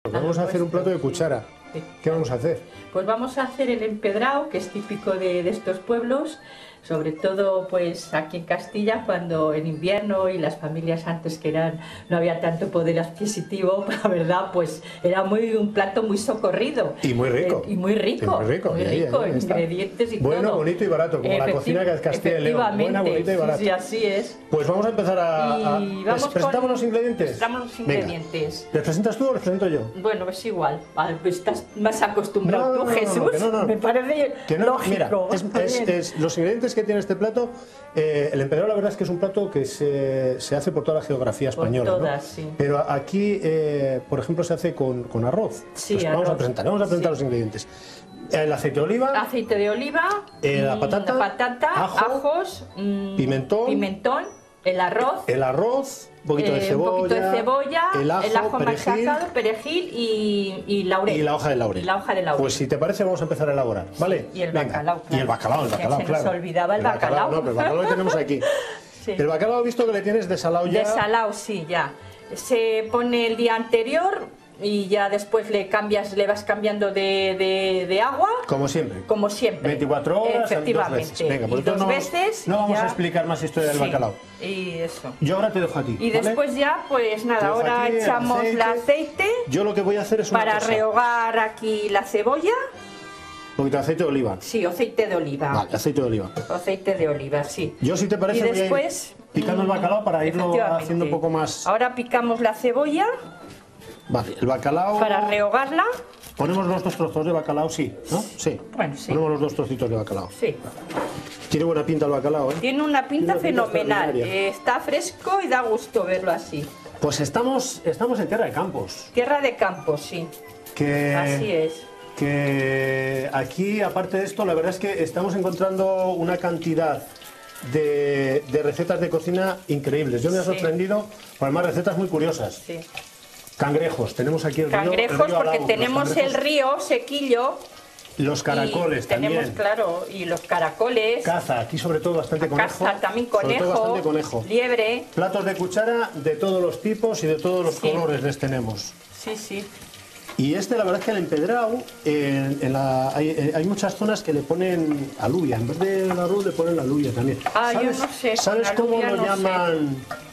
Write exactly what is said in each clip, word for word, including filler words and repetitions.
Vamos a hacer un plato de cuchara. Sí. ¿Qué vamos a hacer? Pues vamos a hacer el empedrado, que es típico de, de estos pueblos, sobre todo pues aquí en Castilla, cuando en invierno y las familias antes que eran no había tanto poder adquisitivo, la verdad, pues era muy un plato muy socorrido. Y muy rico. Eh, y muy rico. Y muy rico, muy y ahí, rico, ahí está. Ingredientes y bueno, todo. bonito y barato, como la cocina que es Castilla y León. Buena, bonita y barata. Sí, sí, así es. Pues vamos a empezar a... a... Y vamos ¿Les presentamos con... los ingredientes? Presentamos los ingredientes. Venga. ¿Les presentas tú o les presento yo? Bueno, es igual. Vale, pues estás más acostumbrado No, no, tú, no, no, Jesús. no, que no, no. Me parece Que no, lógico. mira, es, es, es, los ingredientes que tiene este plato, eh, el empedrado la verdad es que es un plato que se, se hace por toda la geografía española, por todas, ¿no? sí. Pero aquí, eh, por ejemplo, se hace con, con arroz. Sí, pues arroz. Vamos a presentar, vamos a presentar Sí. los ingredientes. El aceite de oliva, Aceite de oliva, eh, la patata, la patata ajo, ajos, mmm, pimentón, pimentón, el arroz, el arroz, un poquito de eh, cebolla, un poquito de cebolla, el ajo, el ajo perejil, machacado, perejil y, y laurel. y la hoja de laurel. Y la hoja de laurel. Pues si te parece vamos a empezar a elaborar, ¿vale? Y el Venga. bacalao, claro. Y el bacalao, el Ya bacalao, se nos claro. olvidaba el bacalao. No, pero el bacalao lo tenemos aquí. Sí. El bacalao he visto que le tienes desalado ya. Desalado, sí, ya. Se pone el día anterior y ya después le cambias, le vas cambiando de, de, de agua. Como siempre. Como siempre. veinticuatro horas, efectivamente. dos veces. Venga, pues y dos no, veces. no vamos ya... a explicar más historia del sí, bacalao. Y eso. Yo ahora te dejo a ti. Y ¿vale? después ya, pues Te nada, dejo ahora aquí el echamos el aceite Yo lo que voy a hacer es una para cosa. rehogar aquí la cebolla. Un poquito de aceite de oliva. Sí, aceite de oliva. Vale, aceite de oliva. Aceite de oliva, sí. Yo, si te parece, Y voy a ir después, picando el bacalao para irlo efectivamente. haciendo un poco más... Ahora picamos la cebolla Vale, el bacalao... para rehogarla. Ponemos los dos trozos de bacalao, sí, ¿no? Sí. Bueno, sí. Ponemos los dos trocitos de bacalao. Sí. Tiene buena pinta el bacalao, ¿eh? Tiene una pinta Tiene una pinta fenomenal. extraordinaria. Eh, está fresco y da gusto verlo así. Pues estamos, estamos en tierra de campos. Tierra de campo, sí. Que... Así es. Que aquí, aparte de esto, la verdad es que estamos encontrando una cantidad de, de recetas de cocina increíbles. Yo me he Sí. sorprendido por además recetas muy curiosas. Sí. Cangrejos, tenemos aquí el río. Cangrejos, el río al porque lado. tenemos Los el cangrejos, río sequillo. Los caracoles y también. tenemos, claro, y los caracoles. Caza, aquí sobre todo bastante conejo. Caza, también Sobre todo conejo, bastante conejo. liebre. Platos de cuchara de todos los tipos y de todos los Sí. colores les tenemos. Sí, sí. Y este, la verdad es que el empedrado, en, en la, hay, hay muchas zonas que le ponen alubia. En vez de la arroz le ponen la alubia también. Ah, yo ¿Sabes, no sé, con ¿sabes cómo alubia lo no sé. llaman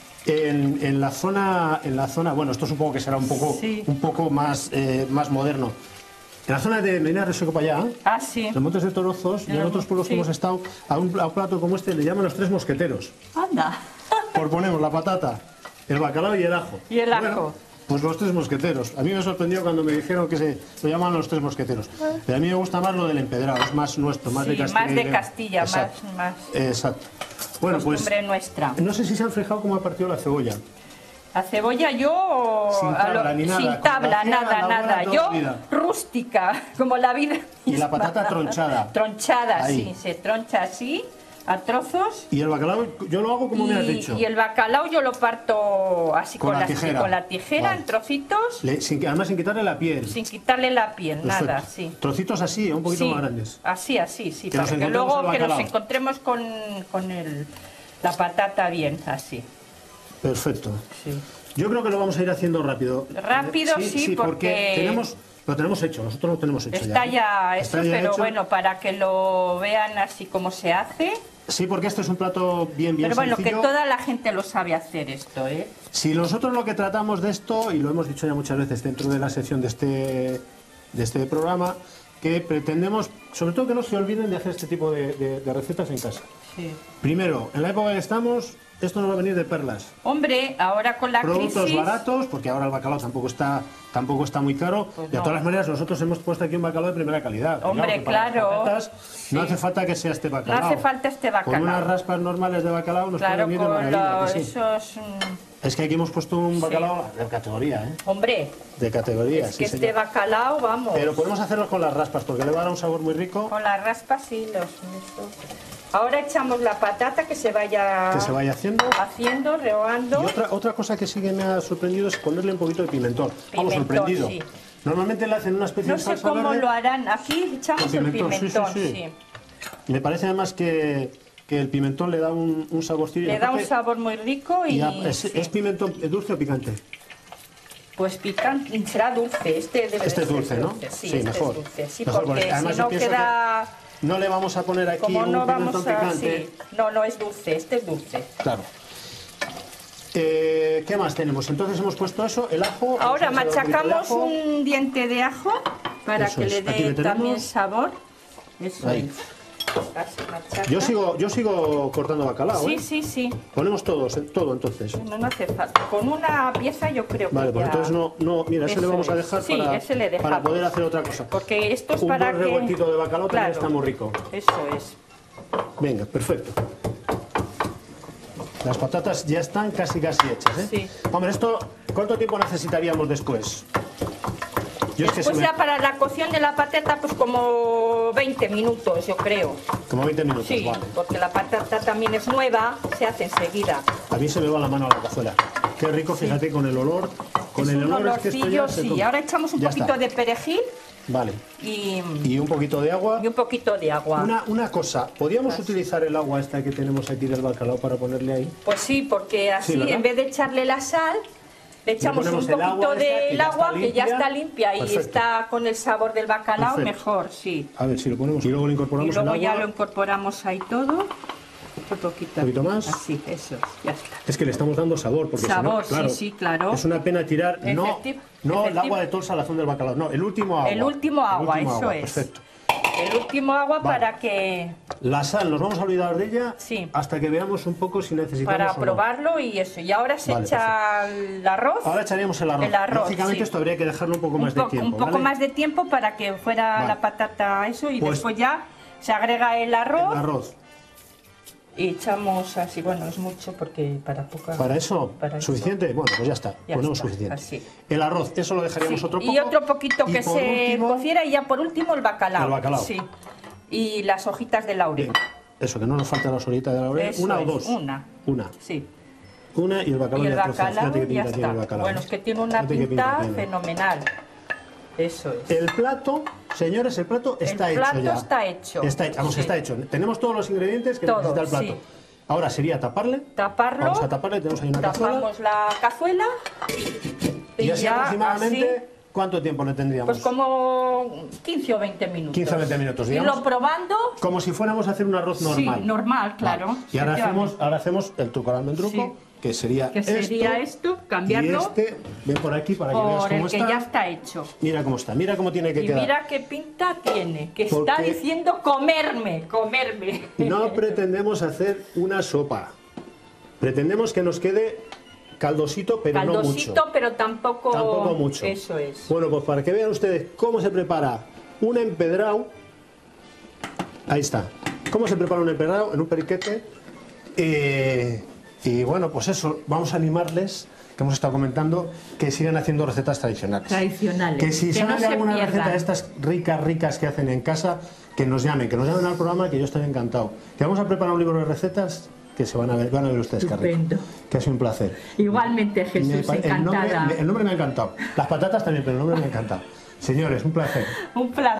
en, en la zona, en la zona? Bueno, esto supongo que será un poco, Sí. un poco más, eh, más moderno. En la zona de Medina de Reseco para allá, Ah, sí. en los Montes de Torozos y en Ah, otros pueblos que sí. hemos estado, a un, a un plato como este le llaman los tres mosqueteros. Anda. Por ponemos la patata, el bacalao y el ajo. Y el Bueno, ajo. pues los tres mosqueteros. A mí me sorprendió cuando me dijeron que se lo llaman los tres mosqueteros. Pero a mí me gusta más lo del empedrado, es más nuestro, más Sí, de Castilla. más y de León. Castilla, más, Exacto. más Exacto. Bueno, pues costumbre nuestra. no sé si se han fijado cómo ha partido la cebolla. La cebolla yo... Sin a lo- tabla ni nada, sin como tabla, la hacía nada, la abuela nada. toda Yo la vida. rústica, como la vida Y la misma. patata tronchada. Tronchada, Ahí. sí. Se troncha así, a trozos. Y el bacalao yo lo hago como y, me has dicho. y el bacalao yo lo parto así Con con, la la, tijera. con la tijera, Vale. en trocitos, Le- sin, además sin quitarle la piel. sin quitarle la piel, Perfecto. nada, sí. Trocitos así, un poquito Sí, más grandes. así, así, sí, Que nos para que encontremos luego el que nos bacalao. encontremos con, con el, la patata bien, así. Perfecto. Sí. Yo creo que lo vamos a ir haciendo rápido. Rápido, sí, porque- tenemos, lo tenemos hecho, nosotros lo tenemos hecho Está ya. ya Está eso, ya pero hecho. bueno, para que lo vean así como se hace. Sí, porque esto es un plato bien, bien Pero bueno, sencillo. que toda la gente lo sabe hacer esto, ¿eh? Si nosotros lo que tratamos de esto, y lo hemos dicho ya muchas veces dentro de la sección de este, de este programa, que pretendemos, sobre todo que no se olviden de hacer este tipo de, de- de recetas en casa. Sí. Primero, en la época que estamos, esto nos va a venir de perlas. Hombre, ahora con la Productos crisis... baratos, porque ahora el bacalao tampoco está, tampoco está muy caro. Pues de no. todas las maneras, nosotros hemos puesto aquí un bacalao de primera calidad. Hombre, que para las claro. patatas Sí. No hace falta que sea este No bacalao. hace falta este Con unas bacalao. raspas normales de bacalao nos Claro, puede venir de con maravilla, lo- que sí. esos... mm, Es que aquí hemos puesto un Sí. bacalao de categoría, ¿eh? Hombre, De categoría, es sí, que este señor. bacalao, vamos... Pero podemos hacerlo con las raspas, porque le va a dar un sabor muy rico. Con las raspas y los... estos. Ahora echamos la patata que se vaya, Que se vaya haciendo. haciendo, rehogando. Y otra, otra cosa que sí que me ha sorprendido es ponerle un poquito de pimentón. Vamos, Pimentón, sorprendido. sí. Normalmente le hacen una especie No de sé salsa cómo verde. lo harán. Aquí echamos Con el pimentón, sí, sí, pimentón, sí. sí. Me parece además que, que el pimentón le da un, un saborcillo. Le da un sabor muy rico y... y a- es, sí. ¿Es pimentón dulce o picante? Pues picante, será dulce. Este debe Este de es dulce, ser ¿no? dulce. Sí, Sí, este mejor. es dulce. Sí, Mejor, porque, porque además si yo no pienso queda... No le vamos a poner aquí Como un no pimentón vamos a... picante. Sí. No, no es dulce, este es dulce. Claro. Eh, ¿Qué más tenemos? Entonces hemos puesto eso, el ajo. Ahora vamos a echar machacamos un, poquito de ajo. un diente de ajo para Eso que es. le Aquí dé le tenemos. también sabor. Eso Ahí. es. Así machaca. Yo sigo, yo sigo cortando bacalao, Sí, ¿eh? sí, sí. Ponemos todos, eh, todo entonces. No, no hace falta. Con una pieza yo creo que Vale, pues ya... entonces no, no, mira, ese le Eso vamos a es. dejar Sí, para, ese le dejamos. para poder hacer otra cosa. Porque esto es Un para buen que... revueltito de bacalao también Claro. está muy rico. Eso es. Venga, perfecto. Las patatas ya están casi casi hechas, ¿eh? Sí. Hombre, esto, ¿cuánto tiempo necesitaríamos después? Yo es que Después se me- ya para la cocción de la patata pues como veinte minutos yo creo. Como veinte minutos, Sí, vale. porque la patata también es nueva, se hace enseguida. A mí se me va la mano a la cazuela. Qué rico, fíjate, con el olor. Con Es el un olor es que esto olorcillo, ya se sí. toma. Ahora echamos un Ya poquito está. de perejil Vale. y, Y un poquito de agua. y un poquito de agua. Una, una cosa, ¿podríamos Así. utilizar el agua esta que tenemos aquí del bacalao para ponerle ahí? Pues sí, porque así Sí, ¿verdad? en vez de echarle la sal, le echamos un ponemos el agua poquito esta, que del ya agua está que ya limpia. está limpia y Perfecto. está con el sabor del bacalao Perfecto. mejor, sí. A ver si lo ponemos. Y luego le Y incorporamos luego el ya agua. lo incorporamos ahí todo. Un poquito, ¿Un poquito más? Así, eso, ya está. Es que le estamos dando sabor, porque Sabor, si no, claro, sí, sí, claro. es una pena tirar, no, Efecti- no el efecti- agua de todo el salazón del bacalao, no, el último agua. El último agua, último eso agua, es. Perfecto. El último agua Vale. para que La sal, nos vamos a olvidar de ella Sí. hasta que veamos un poco si necesitamos para o no. probarlo y eso. Y ahora se Vale, echa el arroz. Ahora echaríamos el arroz. El arroz, Lógicamente sí. esto habría que dejarlo un poco un, más de poco- tiempo, un poco ¿vale? más de tiempo para que fuera Vale. la patata eso y Pues- después ya se agrega el arroz, El arroz. y echamos así, bueno, es mucho porque para poca... ¿Para eso? Para eso. ¿Suficiente? Bueno, pues ya está, Ya ponemos está, suficiente. así. El arroz, eso lo dejaríamos Sí, otro poco. y otro poquito Y que por se último, cociera y ya por último el bacalao. El bacalao. Sí. Y las hojitas de laurel. Bien, eso, que no nos falta la solita de laurel. Eso ¿Una o es, dos? Una. Una. Sí. Una y el bacalao Y el ya trozado. bacalao Fíjate qué ya pinta tiene está. el bacalao. Bueno, es que tiene una Fíjate qué pinta tiene. fenomenal. Eso es. El plato, señores, el plato está El plato hecho ya. está hecho. Está hecho, vamos, Sí. está hecho. Tenemos todos los ingredientes que Todo, necesita el plato. sí. Ahora sería taparle. Taparlo. Vamos a taparle, tenemos ahí una cazuela. Tapamos la cazuela. Y así ya, aproximadamente, así, ¿cuánto tiempo le tendríamos? pues como quince o veinte minutos. quince o veinte minutos, digamos. Irlo probando. Como si fuéramos a hacer un arroz normal. Sí, normal, claro. Vale. Y ahora efectivamente. hacemos, ahora hacemos el truco al almendruco, Sí. que sería Que sería esto, cambiarlo Y este, ven por aquí para que veas por cómo el que está. ya está hecho. Mira cómo está, mira cómo tiene que Y quedar. mira qué pinta tiene, que está Porque- diciendo comerme, comerme. No pretendemos hacer una sopa. Pretendemos que nos quede caldosito, pero no Caldosito, mucho. pero tampoco... Tampoco mucho. Eso es. Bueno, pues para que vean ustedes cómo se prepara un empedrado. Ahí está. Cómo se prepara un empedrado en un periquete. Eh, y bueno, pues eso, vamos a animarles, que hemos estado comentando, que sigan haciendo recetas tradicionales. Tradicionales, Que si que saben no de se alguna pierdan. receta de estas ricas, ricas que hacen en casa, que nos llamen, que nos llamen al programa, que yo estoy encantado. Que vamos a preparar un libro de recetas que se van a ver, van a ver ustedes, qué rico. Estupendo. Que ha sido un placer. Igualmente, Me Jesús, pa- el, nombre, encantada. el nombre me ha encantado. Las patatas también, pero el nombre me ha encantado. Señores, un placer. Un placer.